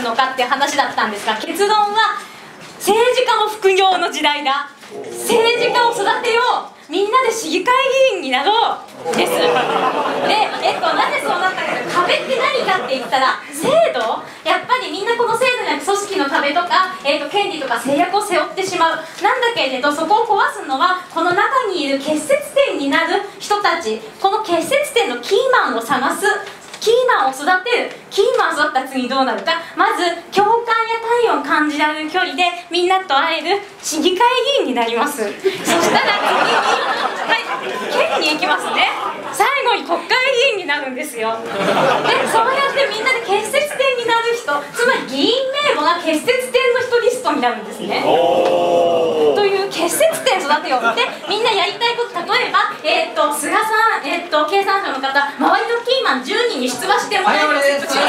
のかっていう話だったんですが、結論は政治家も副業の時代だ、政治家を育てよう、みんなで市議会議員になろうです。で、なぜそうなったかというと、壁って何かって言ったら制度、やっぱりみんなこの制度には組織の壁とか、権利とか制約を背負ってしまう。なんだけれど、そこを壊すのはこの中にいる結節点になる人たち、この結節点のキーマンを探す、キーマンを育てる。キーマンを育った次にどうなるか。まず共感や体温を感じられる距離でみんなと会える市議会議員になります。そしたら次に、県に行きますね。最後に国会議員になるんですよ。で、そうやってみんなで結節点になる人、つまり議員名簿が結節点の人リストになるんですね。という結節点育てよう。で、みんなやりたいこと、例えば、菅さん、経産省の方、周りのキーマン10人に出馬してもらえる。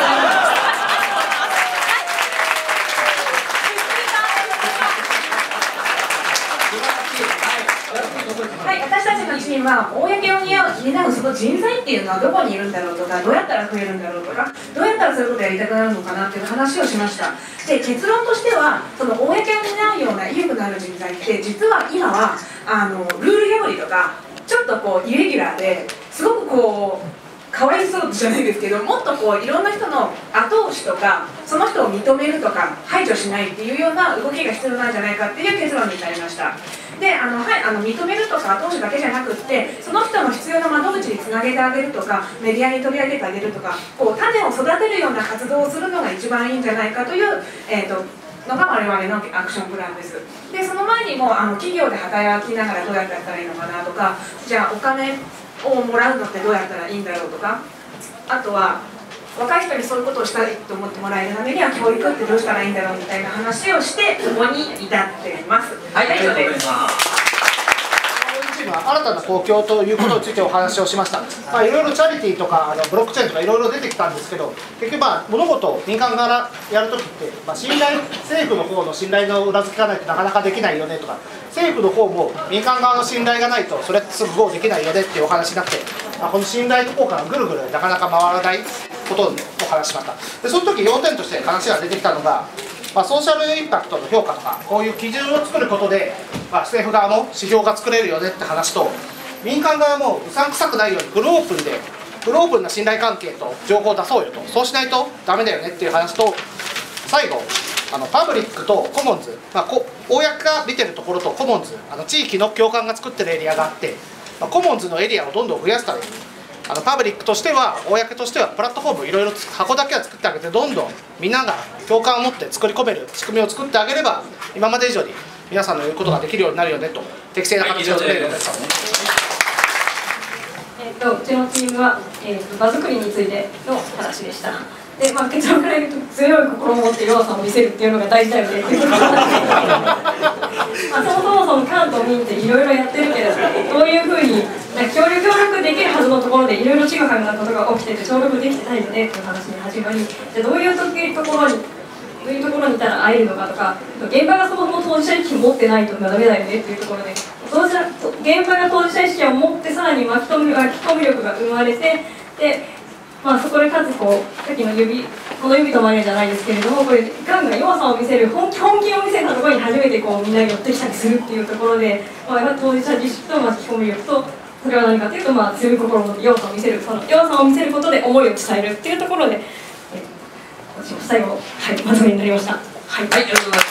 はい、私たちのチームは公を担うその人材っていうのはどこにいるんだろうとか、どうやったら増えるんだろうとか、どうやったらそういうことをやりたくなるのかなっていう話をしました。で、結論としては、その公を担うような意欲のある人材って実は今はルール破りとかちょっとこうイレギュラーですごくこうかわいそうじゃないですけど、もっとこういろんな人の後押しとか、その人を認めるとか排除しないっていうような動きが必要なんじゃないかっていう結論に至りました。で、認めるとか後押しだけじゃなくって、その人の必要な窓口につなげてあげるとか、メディアに取り上げてあげるとか、こう種を育てるような活動をするのが一番いいんじゃないかというのが我々のアクションプランです。で、その前にも企業で働きながらどうやってやったらいいのかなとか、じゃあお金をもらうのってどうやったらいいんだろうとか、あとは若い人にそういうことをしたいと思ってもらえるためには教育ってどうしたらいいんだろうみたいな話をしてここに至っています。 はい、ありがとうございます。新たな公共ということについてお話をしました。いろいろチャリティーとかブロックチェーンとかいろいろ出てきたんですけど、結局物事を民間からやるときって、信頼、政府の方の信頼の裏付けがないとなかなかできないよねとか、政府の方も民間側の信頼がないとそれってすぐ GO できないよねっていうお話になって、この信頼と効果がぐるぐるなかなか回らないことをお話ししました。で、その時要点として話が出てきたのが、ソーシャルインパクトの評価とか、こういう基準を作ることで、政府側も指標が作れるよねって話と、民間側もうさんくさくないようにグロープンな信頼関係と情報を出そうよと、そうしないとダメだよねっていう話と、最後パブリックとコモンズ、公が見てるところとコモンズ、地域の共感が作ってるエリアがあって、コモンズのエリアをどんどん増やすためにパブリックとしては、公としてはプラットフォームいろいろ箱だけは作ってあげて、どんどんみんなが共感を持って作り込める仕組みを作ってあげれば、今まで以上に皆さんの言うことができるようになるよねと、適正な形を作れるようになります。 うちのチームは、場作りについての話でした。で、結論から言うと、強い心を持って弱さを見せるっていうのが大事だよねっていうことなんですけど、そもそも官と民っていろいろやってるけど、どういうふうに協力できるはずのところでいろいろちぐはぐなことが起きてて協力できてないよねっていう話に始まり、じゃあどういうところにいたら会えるのかとか、現場がそもそも当事者意識を持ってないとダメだよねっていうところで、現場が当事者意識を持ってさらに巻き込み力が生まれて、でそこでかつさっきのこの指とマネじゃないですけれども、これガンが弱さを見せる本気を見せたところに初めてみんなが寄ってきたりするっていうところで、当事者意識と巻き込み力と、それは何かというと、強い心を持って弱さを見せる、その弱さを見せることで思いを伝えるっていうところで、私も最後、まとめになりました。 ありがとうございます。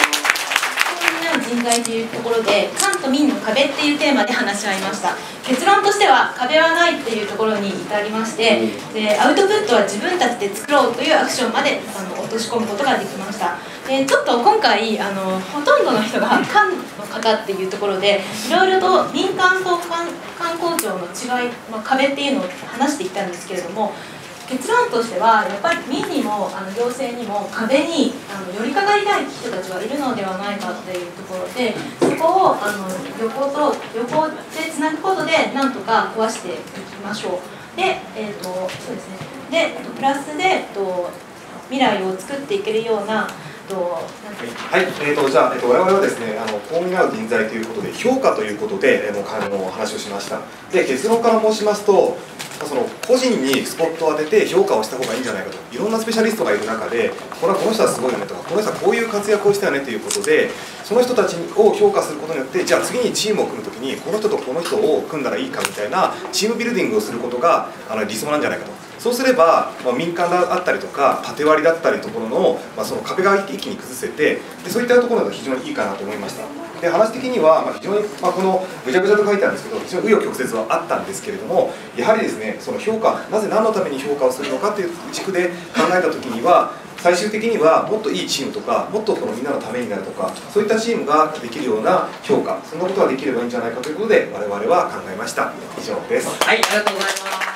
人材というところで、官と民の壁っていうテーマで話し合いました。結論としては壁はないっていうところに至りまして、でアウトプットは自分たちで作ろうというアクションまで落とし込むことができました。でちょっと今回ほとんどの人が官の方っていうところでいろいろと民間と官公庁の違い、壁っていうのを話していったんですけれども、結論としてはやっぱり民にも行政にも壁に寄りかかりたい人たちがいるのではないかっていうところで、そこを横でつなぐことでなんとか壊していきましょう。で、そうですね。でプラスで未来を作っていけるようなはい、じゃあ、我々はですね、公になる人材ということで、評価ということで、話をしました。で、結論から申しますと、 その個人にスポットを当てて評価をした方がいいんじゃないかと、いろんなスペシャリストがいる中で、これはこの人はすごいよねとか、この人はこういう活躍をしたよねということで、その人たちを評価することによって、じゃあ次にチームを組むときに、この人とこの人を組んだらいいかみたいなチームビルディングをすることが理想なんじゃないかと。そうすれば、民間であったりとか縦割りだったりところの、その壁が一気に崩せて、でそういったところが非常にいいかなと思いました。で話的には、非常に、このぐちゃぐちゃと書いてあるんですけど、非常に紆余曲折はあったんですけれども、やはりですね、その評価、なぜ何のために評価をするのかという軸で考えたときには、最終的にはもっといいチームとか、もっとこのみんなのためになるとか、そういったチームができるような評価、そんなことができればいいんじゃないかということで、我々は考えました。以上です。 はい、ありがとうございます。